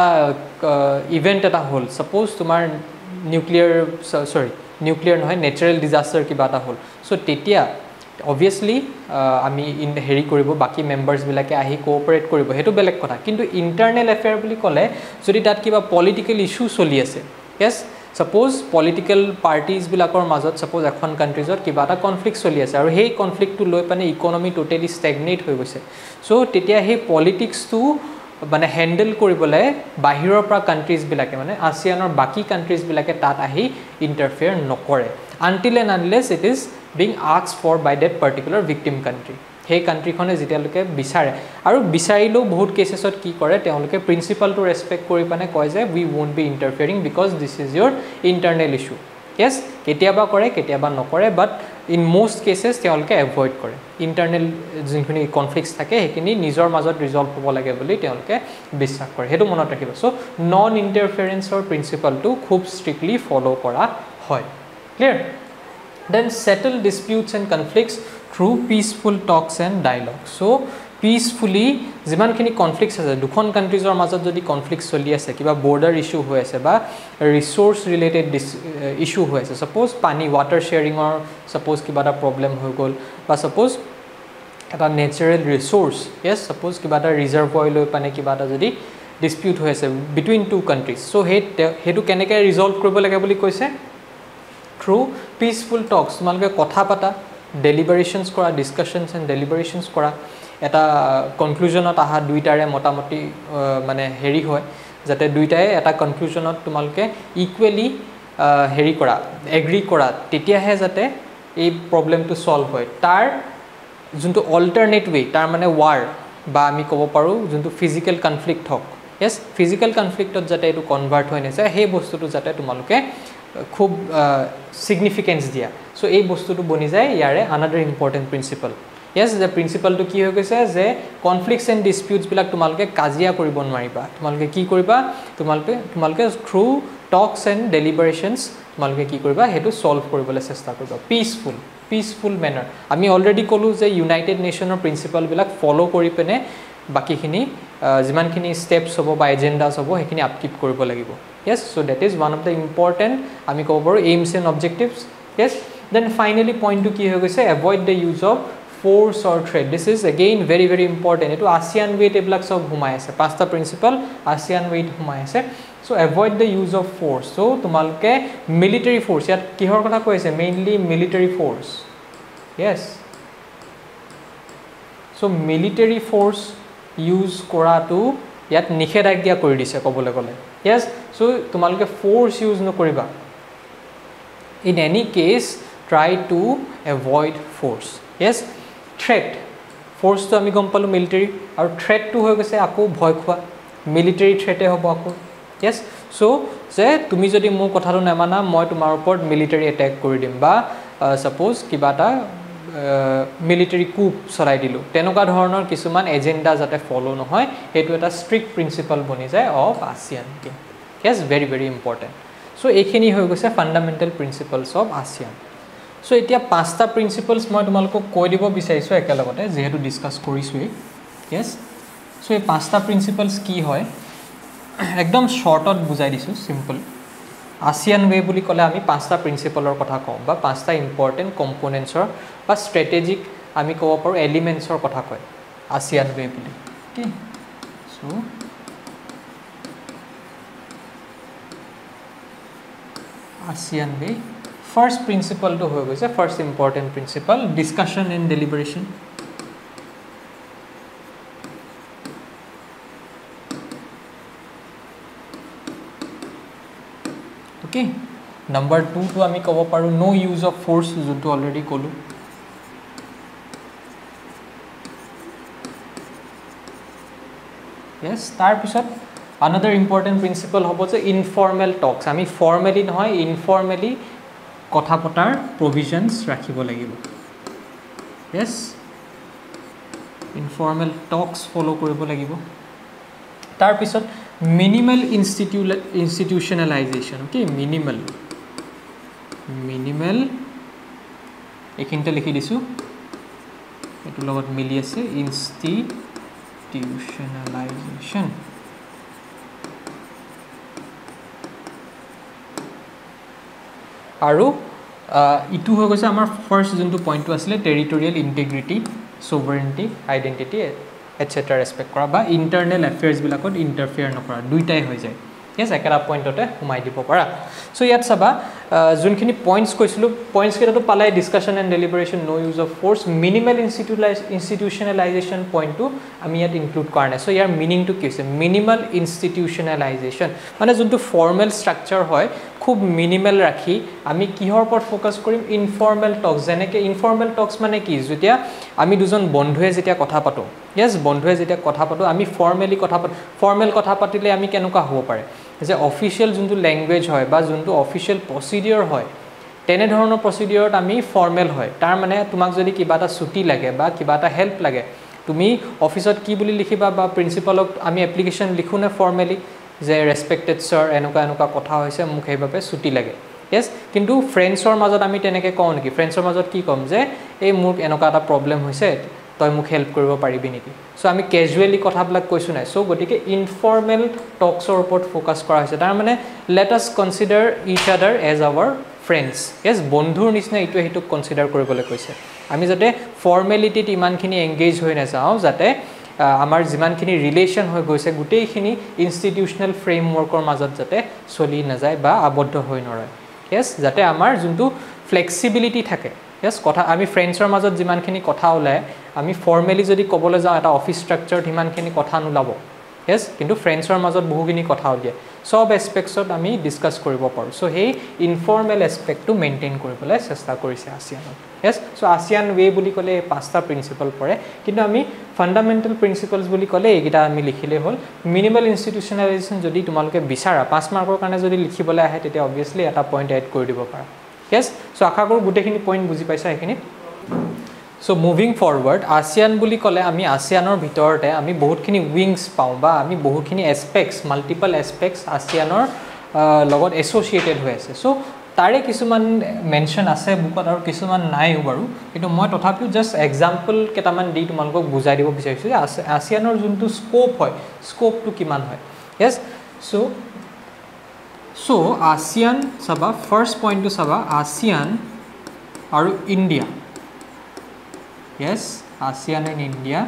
ইভেন্ট এটা হল সপোজ তোমাৰ নিউক্লিয়াৰ সৰি নিউক্লিয়াৰ নহয় নেচাৰেল ডিজাস্টাৰ কিবা এটা হল সো তেতিয়া obviously আমি ইন হেৰি কৰিব বাকি মেম্বাৰস বিলাকে আহি কোঅপাৰেট কৰিব হেতু বেলেগ কথা কিন্তু ইন্টাৰনেল এফেয়াৰ বুলি ক'লে যদি তাত কিবা পলিটিক্যাল ইস্যু চলি আছে yes suppose political parties বিলাকৰ মাজত suppose এখন কান্ট্ৰিজত কিবা এটা কনফ্লিক্ট চলি আছে আৰু সেই কনফ্লিক্টটো লৈ পানে ইকোনমি টোটালি ষ্টেগনেট হৈ গৈছে সো তেতিয়া সেই পলিটিক্সটো মানে হ্যান্ডেল কৰিবলে বাহিৰৰ পৰা কান্ট্ৰিজ বিলাকে মানে ASEANৰ বাকি কান্ট্ৰিজ বিলাকে তাত আহি ইন্টাৰফেয়াৰ নকৰে until and unless it is being asked for by that particular victim country hey country khone jetialuke bisare aru bisailo bahut casesot ki kore teoluke principle to respect kori pane koy je we won't be interfering because this is your internal issue yes ketiaba kore ketiaba nokore but in most cases teoluke avoid kore internal jinkhoni conflicts thake hekini nijor majot resolve hobo lage boli teoluke biswas kore hetu monot rakhibo so non interference or principle to khub strictly follow kora hoy clear then settle disputes and conflicts through peaceful talks and dialogue so peacefully jiman khini conflicts ase dukhon countries or majot jodi conflicts choli ase kiba border issue hoy ase ba resource related uh, issue hoy ase suppose pani water sharing or suppose kiba da problem hoy gol ba suppose eta natural resource yes suppose kiba da reservoir loi pane kiba da jodi dispute hoy ase between two countries so he hetu keneke resolve koribo lage boli koise through peaceful talks তোমালকে কথা পাতা deliberations কৰা discussions and deliberations কৰা এটা কনক্লুজনত আহা দুইটাৰে মতামতি মানে হেৰি হয় যাতে দুইটাই এটা কনক্লুজনত তোমালকে ইকুৱেলি হেৰি কৰা এগ্ৰি কৰা তেতিয়াহে যাতে এই প্ৰবলেমটো সলভ হয় তাৰ যোনটো অল্টাৰনেট ওয়ে তাৰ মানে ওয়াৰ বা আমি ক'ব পাৰো যোনটো ফিজিক্যাল কনফ্লিক্ট হক yes physical conflict যাতে এটো কনভাৰ্ট হৈ নাযায় সেই বস্তুটো যাতে তোমালকে খুব সিগনিফিকেন্স দিয়া সো এই বস্তুটো বনি যায় ইয়াৰে another important principle yes the principle to কি হৈ গৈছে যে কনফ্লিক্টস এন্ড ডিসপিউটস বিলাক তোমালকে কাজিয়া কৰিব নোৱাৰিবা তোমালকে কি কৰিবা তোমালকে তোমালকে থ্ৰু টক্স এন্ড ডেলিবাৰেশনস তোমালকে কি কৰিবা হেতু সলভ কৰিবলৈ চেষ্টা কৰিবা পিসফুল পিসফুল ম্যানাৰ আমি অলৰেডি কলো যে ইউনাইটেড নেশনৰ প্ৰিন্সিপল বিলাক ফলো কৰি পেনে বাকিখিনি যিমানখিনি স্টেপস হ'ব বা এজেন্ডাস হ'ব হেখিনি আপকিপ কৰিব লাগিব yes so that is one of the important আমি ক'ব পাৰো aims and objectives yes then finally point to কি হৈ গৈছে avoid the use of force or threat this is again very very important etu ASEAN weight eblak sob humai ase pasta principle ASEAN weight humai ase so avoid the use of force so tumalke military force yat kihor kotha koise mainly military force yes so military force use kora tu yat nikhedagya kori dise kobole gole yes so tumalke force use no koriba in any case try to avoid force yes threat force to ami gom palu military aru threat to hoy gese ako bhoy khwa military threat e hobo ako yes so je tumi jodi mo kotha ro namana moi tumar upor military attack kori dim ba suppose kibata military coup sarai dilu tenoka dhoroner kisuman agenda jate follow no hoy etu eta strict principle boni jay of ASEAN yes very very important so ekhini hoy gese fundamental principles of ASEAN so etia pasta principles moi tumalko koi dibo bisaisu ekalogote jehetu discuss korisu yes so ei pasta principles ki hoy ekdom short ot bujai disu simple ASEAN way buli kole ami pasta principle or kotha kom ba pasta important components or ba strategic ami kobo paru elements or kotha koy ASEAN way buli okay so ASEAN way first principle to hoy goise first important principle discussion and deliberation okay number two to ami kobo paru no use of force junto already kolu yes tar pisot another important principle hobo je informal talks ami formally noy informally কথা পটাৰ provisions ৰাখিব লাগিব yes informal talks follow কৰিব লাগিব তাৰ পিছত minimal institutionalization okay minimal minimal এখিনতে লিখি দিছো এটো লগত মিলি আছে institutionalization আৰু ইটু হৈ গৈছে আমাৰ ফাৰ্স্ট যোনটো পইণ্টটো আছিল territorial integrity sovereignty identity etcetera respect কৰা বা ইন্টাৰনেল এফেয়াৰ্স বিলাকত ইন্টাৰফেয়াৰ নকৰা দুইটাই হৈ যায় yes একৰা পইণ্টতে হুমাই দিব পাৰা সো ইয়াত সাবা যোনখিনি পইণ্টস কৈছিলো পইণ্টস কেটাটো পালাই discussion and deliberation no use of force minimal institutionalization পইণ্টটো আমি ইয়াত ইনক্লুড কৰা নাই সো ইয়াৰ মিনিংটো কি হৈছে মিনিমাল ইনস্টিটিউশনালাইজেশন মানে যোনটো ফৰ্মেল স্ট্ৰাকচাৰ হয় খুব মিনিমাল ৰাখি আমি কিহৰ ওপৰত ফোকাস কৰিম ইনফৰ্মেল টক্স যেনেকে ইনফৰ্মেল টক্স মানে কি যেতিয়া আমি দুজন বন্ধুৱে যেতিয়া কথা পাতো yes বন্ধুৱে যেতিয়া কথা পাতো আমি ফৰ্মেলি কথা পাতো ফৰ্মেল কথা পাতিলে আমি কেনেকুৱা হ'ব পাৰে যে অফিশিয়াল যোনটো ল্যাঙ্গুৱেজ হয় বা যোনটো অফিশিয়াল প্ৰসিডিউৰ হয় তেনে ধৰণৰ প্ৰসিডিউৰত আমি ফৰ্মেল হয় তাৰ মানে তোমাক যদি কিবা এটা ছুটি লাগে বা কিবা এটা হেল্প লাগে তুমি অফিসত কি বুলি লিখিবা বা প্ৰিন্সিপালক আমি এপ্লিকেশন লিখো না ফৰ্মেলি যে ৰেসপেক্টেড স্যাৰ এনেকুৱা এনেকুৱা কথা হৈছে মোক হেইভাবে ছুটি লাগে yes কিন্তু ফ্ৰেন্ডছৰ মাজত আমি তেনেকে কওঁ নেকি ফ্ৰেন্ডছৰ মাজত কি কম যে এই মোক এনেকুৱা এটা প্ৰবলেম হৈছে তই মোক হেল্প কৰিব পাৰিবি নেকি সো আমি ক্যাজুয়ালি কথাবিলাক কৈছো নাই সো গটিকে ইনফৰ্মেল টক্সৰ ওপৰত ফোকাস কৰা হৈছে তাৰ মানে লেট আস কনসিডাৰ ইচ আদাৰ এজ আৱাৰ ফ্ৰেন্ডস yes বন্ধুৰ নিচিনা ইটো হেতু কনসিডাৰ কৰিবলৈ কৈছে আমি যাতে ফৰ্মেলিটিত ইমানখিনি এংগেজ হৈ নাযাও যাতে আমাৰ যিমানখিনি ৰিলেশন হৈ গৈছে গুটেইখিনি ইনস্টিটিউশনাল ফ্ৰেমৱৰ্কৰ মাজত যাতে চলি না যায় বা আবদ্ধ হৈ নৰয় yes যাতে আমাৰ যোনটো ফ্লেক্সিবিলিটি থাকে yes কথা আমি ফ্ৰেন্ডছৰ মাজত যিমানখিনি কথা ওলায় আমি ফৰ্মেলি যদি কবলৈ যাও এটা অফিস স্ট্ৰাকচাৰত ইমানখিনি কথা নুলাব yes কিন্তু ফ্ৰেন্ডছৰ মাজত বহুখিনি কথা উলিয়াই সব এসপেক্টছত আমি ডিসকাস কৰিব পাৰো সো হেই ইনফৰ্মেল এসপেক্টটো মেইনটেইন কৰিবলৈ চেষ্টা কৰিছে আসিয়ানত yes so ASEAN way বুলি কলে পাঁচটা প্ৰিন্সিপল পৰে কিন্তু আমি ফান্ডামেন্টাল প্ৰিন্সিপলস বুলি কলে এইগিটা আমি লিখিলে হল মিনিমাল ইনষ্টিটিউশনালাইজেশন যদি তোমালোকে বিচাৰা পাঁচ মাৰ্কৰ কাৰণে যদি লিখিবলৈ আহে তেতিয়া obviously এটা পইণ্ট এড কৰি দিব পাৰা yes so আশা কৰো গুটেখিনি পইণ্ট বুজি পাইছা এখিনি so moving forward ASEAN বুলি কলে আমি ASEANৰ ভিতৰতে আমি বহুতখিনি উইংস পাও বা আমি বহুতখিনি এসপেক্টস মাল্টিপল এসপেক্টস ASEANৰ লগত এসোসিয়েটেড হৈ আছে so তাৰে কিছুমান মেনশন আছে বুকত আৰু কিছুমান নাই বাৰু কিন্তু মই তথাপিও জাস্ট এক্সাম্পল কেটামান দি তোমালোকক বুজাই দিব বিচাৰিছো যে ASEANৰ যোনটো স্কোপ হয় স্কোপটো কিমান হয় yes so so ASEAN saba first point to saba ASEAN aru India yes ASEAN and India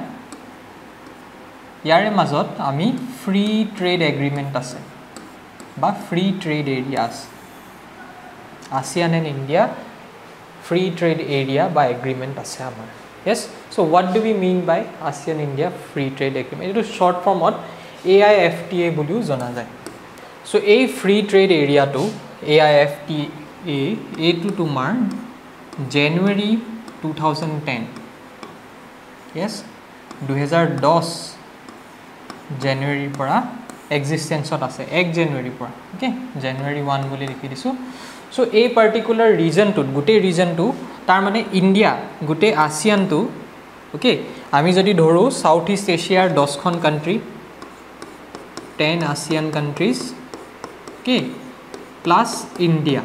yare mazot ami free trade agreement ase ba free trade areas ASEAN and India free trade area by agreement ase amar yes so what do we mean by ASEAN India free trade agreement it is short form of A I F T A বুলিও জনা যায় so a free trade area to A I F T A a to tomar January twenty ten yes two thousand ten January পৰা existence ত আছে one January পৰা okay January one বুলি লিখি দিছো so a particular region to গুটে region to তাৰ মানে ইন্ডিয়া গুটে ASEAN to okay আমি যদি ধৰো সাউথ ইষ্ট এছিয়াৰ ten খন country ten ASEAN countries okay plus India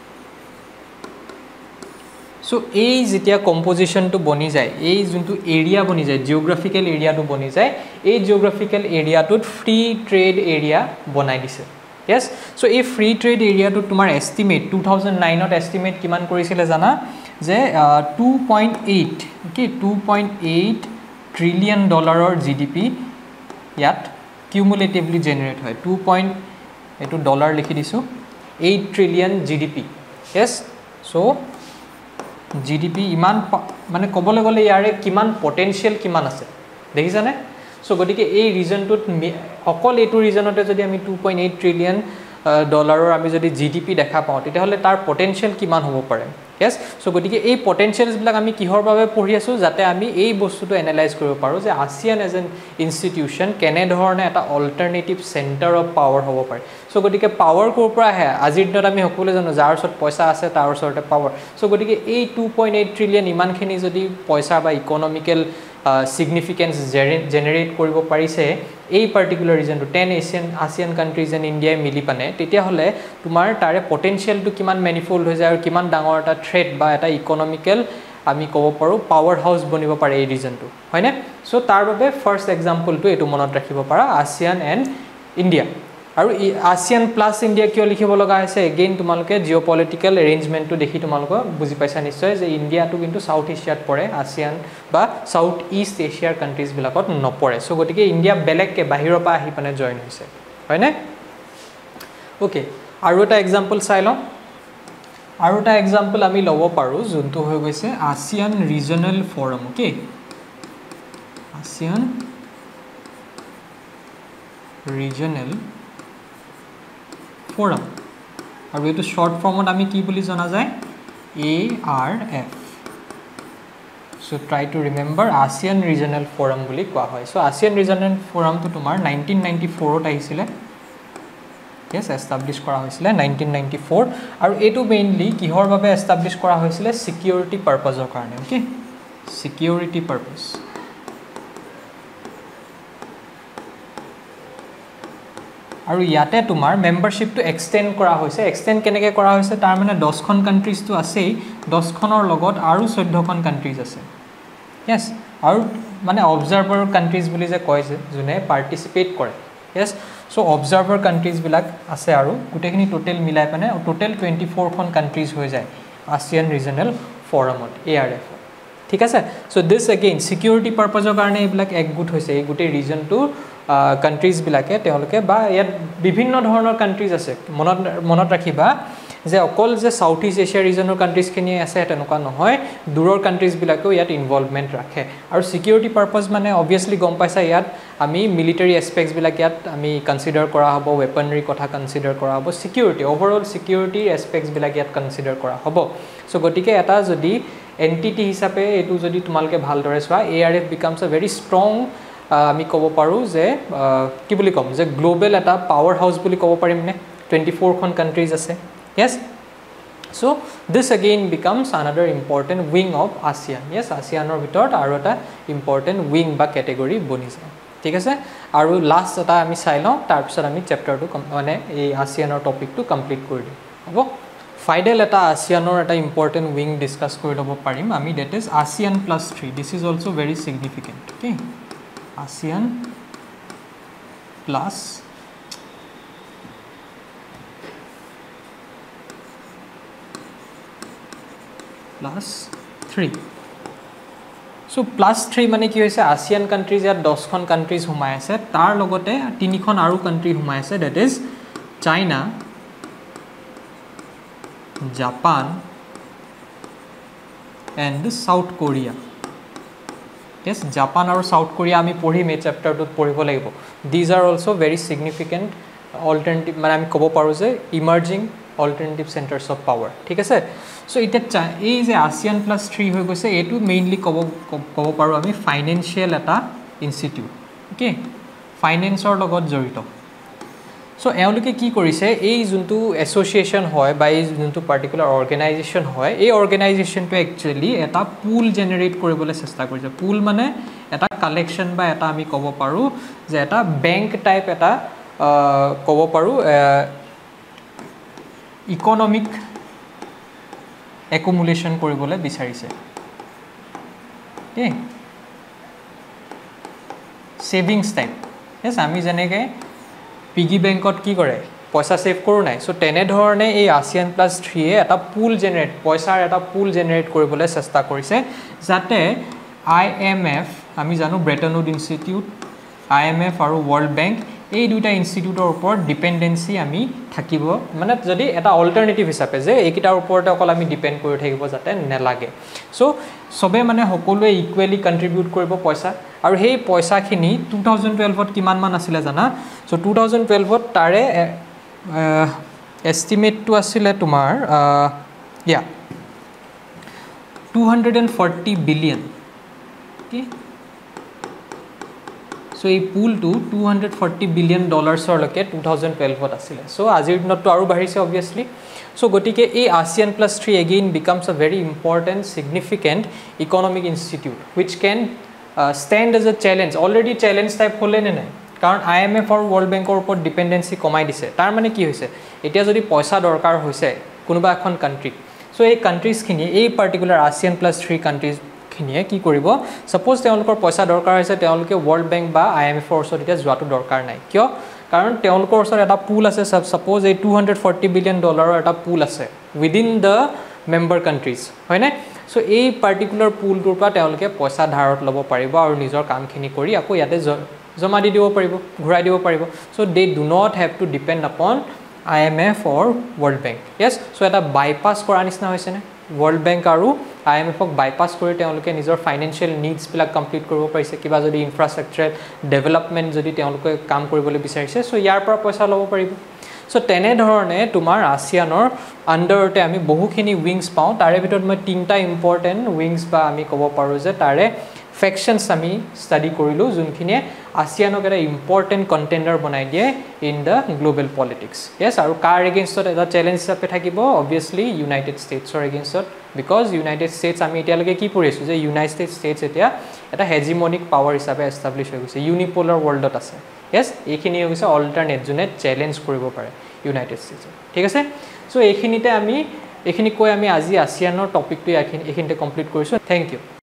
so এই যেতিয়া কম্পোজিশন টু বনি যায় এই যোনটো এৰিয়া বনি যায় জিওগ্ৰাফিক্যাল এৰিয়া টু বনি যায় এই জিওগ্ৰাফিক্যাল এৰিয়াটোত ফ্ৰী ট্ৰেড এৰিয়া বনাই দিছে yes so এই ফ্ৰী ট্ৰেড এৰিয়াটো তোমাৰ এস্টিমেট two thousand nine ত এস্টিমেট কিমান কৰিছিলে জানা যে two point eight okay two point eight trillion ডলাৰৰ জিডিপি ইয়াত কিউমুলেটিভলি জেনাৰেট হয় two point এটো ডলাৰ লিখি দিছো eight trillion GDP yes so GDP ইমান মানে কবলে গলে ইয়াৰে কিমান পটেনশিয়াল কিমান আছে দেখিছানে সো গটিকে এই ৰিজনটোত অকল এটো ৰিজনতে যদি আমি two point eight ট্ৰিলিয়ন ডলাৰৰ আমি যদি জিডিপি দেখা পাও তেতিয়া হলে তাৰ পটেনশিয়াল কিমান হ'ব পাৰে yes সো গটিকে এই পটেনশিয়ালস বিলাক আমি কিহৰ বাবে পঢ়ি আছো যাতে আমি এই বস্তুটো এনালাইজ কৰিব পাৰো যে ASEAN as an institution কেনে ধৰণে এটা অল্টাৰনেটিভ সেন্টাৰ অফ পাৱাৰ হ'ব পাৰে সো গটিকে পাৱাৰ কোৰ পৰা আহে আজিৰ দিনত আমি সকলোৱে জানো যাৰ ওচৰত পইচা আছে তাৰ ওচৰতে পাৱাৰ সো গটিকে এই two point eight ট্ৰিলিয়ন ইমানখিনি যদি পইচা বা ইকোনমিক্যাল significance generate কৰিব পাৰিছে এই particular region to ten ASEAN ASEAN countries and India মিলি পানে তেতিয়া হলে তোমাৰ তাৰে পটেনশিয়াল টু কিমান ম্যানিফোল্ড হৈ যায় আৰু কিমান ডাঙৰ এটা থ্ৰেট বা এটা ইকোনমিক্যাল আমি ক'ব পাৰো পাৱাৰ হাউস বনিব পাৰে এই ৰিজনটো হয়নে সো তাৰ বাবে ফাৰ্স্ট এক্সাম্পলটো এটো মনত ৰাখিব পাৰা ASEAN and India আৰু ASEAN plus India কিয় লিখিব লগা আছে এগেইন তোমালোকে জিওপলিটিক্যাল এৰেঞ্জমেন্টটো দেখি তোমালোকে বুজি পাইছা নিশ্চয় যে ইন্ডিয়াটো কিন্তু সাউথ এছিয়াত পৰে ASEAN বা সাউথ ইষ্ট এছিয়াৰ কান্ট্ৰিজ বিলাকত নপৰে সো গটিকে ইন্ডিয়া বেলেগকে বাহিৰৰ পৰা আহি পানে জয়েন হৈছে হয়নে ওকে আৰু এটা এক্সাম্পল চাই লওঁ আৰু এটা এক্সাম্পল আমি লব পাৰো যোনটো হৈ গৈছে ASEAN regional forum okay ASEAN regional forum আৰু এটো শর্ট ফর্মত আমি কি বুলি জনা যায় A R F so try to remember ASEAN regional forum বুলি কোৱা হয় so ASEAN regional forum তো তোমাৰ nineteen ninety-four ত আহিছিলে yes establish কৰা হৈছিলে nineteen ninety-four আৰু এটো মেইনলি কিহৰ বাবে establish কৰা হৈছিলে security purpose ৰ কাৰণে okay security purpose আৰু ইয়াতে তোমাৰ মেম্বাৰশিপ টু এক্সটেন্ড কৰা হৈছে এক্সটেন্ড কেনেকে কৰা হৈছে তাৰ মানে ten খন কান্ট্ৰিজ তো আছে ten খনৰ লগত আৰু fourteen খন কান্ট্ৰিজ আছে yes আৰু মানে অবজাৰ্ভাৰ কান্ট্ৰিজ বুলি যে কয় যে যোনে পাৰ্টিসিপেট কৰে yes সো অবজাৰ্ভাৰ কান্ট্ৰিজ বিলাক আছে আৰু গুটেখিনি টোটাল মিলাই পানে টোটাল twenty-four খন কান্ট্ৰিজ হৈ যায় ASEAN ৰিজনাল ফোৰামত A R F ঠিক আছে সো দিস अगेन সিকিউৰিটি পাৰপাসৰ কাৰণে এইবিলাক একগুট হৈছে এই গুটে ৰিজনটো কান্ট্ৰিজ বিলাকে তেওঁলোকে বা ইয়াত বিভিন্ন ধৰণৰ কান্ট্ৰিজ আছে মনত মনত ৰাখিবা যে অকল যে সাউথ ইষ্ট এছিয়া ৰিজনৰ কাণ্ট্ৰিজখিনি আছে তেনেকুৱা নহয় দূৰৰ কাণ্ট্ৰিজবিলাকেও ইয়াত ইনভলভমেণ্ট ৰাখে আৰু সিকিউৰিটি পাৰপাছ মানে অবভিয়াছলি গম পাইছা ইয়াত আমি মিলিটাৰী এছপেক্টছবিলাক ইয়াত আমি কনচিডাৰ কৰা হ'ব ৱেপনৰী কথা কনচিডাৰ কৰা হ'ব সিকিউৰিটি ওভাৰঅল সিকিউৰিটি এছপেক্টছবিলাক ইয়াত কনচিডাৰ কৰা হ'ব সো গতিকে এটা যদি এন্টিটি হিচাপে এটো যদি তোমালকে ভালদৰে চোৱা A R F becomes a very strong আমি ক'ব পাৰো যে কি বুলি কম যে গ্লোবাল এটা পাৱাৰ হাউস বুলি ক'ব পাৰিম নে twenty-four খন কান্ট্ৰিজ আছে yes so this again becomes another important wing of ASEAN yes ASEAN or ভিতৰত আৰু এটা important wing বা category বনি যায় ঠিক আছে আৰু লাষ্ট এটা আমি চাই লওঁ তাৰ পিছত আমি চ্যাপ্টাৰটো মানে এই ASEANৰ টপিকটো কমপ্লিট কৰি দিম হ'ব ফাইনেল এটা ASEANৰ এটা important wing ডিসকাস কৰি লব পাৰিম আমি that is ASEAN plus three this is also very significant okay ASEAN plus plus three so plus three মানে কি হৈছে ASEAN countries ইয়াত ten খন countries হুমাই আছে তাৰ লগতে তিনিখন আৰু country হুমাই আছে that is China Japan and South Korea yes Japan or South Korea আমি পঢ়িম এই চ্যাপ্টাৰটোত পঢ়িব লাগিব these are also very significant alternative মানে আমি ক'ব পাৰো যে emerging alternative centers of power ঠিক আছে সো এটা এই যে ASEAN plus three হৈ গৈছে এটো মেইনলি ক'ব ক'ব পাৰো আমি ফাইনান্সিয়াল এটা ইনষ্টিটিউট ওকে ফাইনান্সৰ লগত জড়িত সো এওঁলোকে কি কৰিছে এই যোনটো এছ'চিয়েশ্যন হয় বা এই যোনটো পাৰ্টিকুলাৰ অৰ্গেনাইজেশ্যন হয় এই অৰ্গেনাইজেশ্যনটো একচুৱেলি এটা পুল জেনেৰেট কৰিবলৈ চেষ্টা কৰিছে পুল মানে এটা কালেকশ্যন বা এটা আমি ক'ব পাৰো যে এটা বেংক টাইপ এটা ক'ব পাৰো ইকোনমিক একুমুলেশ্যন কৰিবলৈ বিচাৰিছে ঠিক সেভিংস টাইপ yes আমি যেনেকৈ পিগি বেংকত কি কৰে পইচা সেভ কৰো নাই সো তেনে ধৰণে এই ASEAN plus three এ এটা পুল জেনাৰেট পইচাৰ এটা পুল জেনাৰেট কৰিবলৈ চেষ্টা কৰিছে যাতে আই এম এফ আমি জানো Bretton Wood institute I M F আৰু ওয়াৰ্ল্ড বেংক এই দুটা ইনষ্টিটিউটৰ ওপৰত ডিপেন্ডেন্সি আমি থাকিব মানে যদি এটা অল্টাৰনেটিভ হিচাপে যে এইকিটাৰ ওপৰতে অকল আমি ডিপেন্ড কৰি থাকিব যাতে নেলাগে সো সবে মানে সকলোৱে ইকুৱেলি কন্ট্ৰিবিউট কৰিব পইচা আৰু সেই পইচাখিনি twenty twelve ত কিমান মান আছিল জানা সো twenty twelve ত তাৰে এস্টিমেটটো আছিল তোমাৰ ইয়া two hundred forty বিলিয়ন কি so এই pool to two hundred forty billion ডলাৰ্ছৰ লকে twenty twelve ত আছিল so আজিৰ দিনতটো আৰু বাঢ়িছে obviously so গটিকে এই ASEAN plus three again becomes a very important significant economic institute which can uh, stand as a challenge already challenge type হলে নে নাই কাৰণ আই এম এফ আৰু ওয়াৰ্ল্ড বেংকৰ ওপৰত ডিপেন্ডেন্সি কমাই দিছে তাৰ মানে কি হৈছে এতিয়া যদি পইচা দৰকাৰ হৈছে কোনোবা এখন কান্ট্ৰি so এই কান্ট্ৰিজ খিনি এই পাৰ্টিকুলাৰ ASEAN plus three কান্ট্ৰিজ খিনিয়ে কি কৰিব সপোজ তেওঁলোকৰ পইচা দৰকাৰ হৈছে তেওঁলোকে ওয়াৰ্ল্ড বেংক বা আই এম এফ ৰ ওচৰত এতিয়া যোৱাটো দৰকাৰ নাই কিয় কাৰণ তেওঁলোকৰ ওচৰত এটা পুল আছে সপোজ এই two hundred forty বিলিয়ন ডলাৰৰ এটা পুল আছে উইদিন দ্য মেম্বাৰ কান্ট্ৰিজ হয়নে সো এই পাৰ্টিকুলাৰ পুলটোৰ পৰা তেওঁলোকে পইচা ধাৰত ল'ব পাৰিব আৰু নিজৰ কামখিনি কৰি আকৌ ইয়াতে জমা দি দিব পাৰিব ঘূৰাই দিব পাৰিব so they do not have to depend upon I M F or World Bank yes so এটা বাইপাস কৰা নিচিনা হৈছে নে ওয়াৰ্ল্ড বেংক আৰু আই এম এফক বাইপাস কৰি তেওঁলোকে নিজৰ ফাইনান্সিয়াল নিডছ বিলাক কমপ্লিট কৰিব পাৰিছে কিবা যদি ইনফ্ৰাষ্ট্ৰাকচাৰ ডেভেলপমেন্ট যদি তেওঁলোকে কাম কৰিবলৈ বিচাৰিছে সো ইয়াৰ পৰা পইচা ল'ব পাৰিব সো তেনে ধৰণে তোমাৰ ASEANৰ আন্ডাৰতে আমি বহুখিনি উইংছ পাওঁ তাৰে ভিতৰত মই তিনটা ইম্পৰ্টেন্ট উইংছ বা আমি ক'ব পাৰো যে তাৰে ফেকশনস আমি ষ্টাডি কৰিলো যোনখিনিয়ে ASEANক এটা ইম্পৰ্টেন্ট কন্টেন্ডাৰ বনাই দিয়ে in the global politics yes আৰু কাৰ এগেইনষ্টত এটা চ্যালেঞ্জ হিচাপে থাকিব obviously ইউনাইটেড ষ্টেটছৰ এগেইনষ্টত বিকজ ইউনাইটেড ষ্টেটছ আমি এতিয়ালৈকে কি পঢ়িছো যে ইউনাইটেড ষ্টেটছ এতিয়া এটা হেজিমনিক পাৱাৰ হিচাপে এষ্টাব্লিছ হৈ গৈছে ইউনিপোলাৰ ৱৰ্ল্ডত আছে yes এইখিনি হৈছে অল্টাৰনেট যোনে চ্যালেঞ্জ কৰিব পাৰে ইউনাইটেড ষ্টেটছৰ ঠিক আছে সো এইখিনিতে আমি এইখিনি কৈ আমি আজি ASEANৰ টপিকটো এইখিনিতে কমপ্লিট কৰিছো থ্যাংক ইউ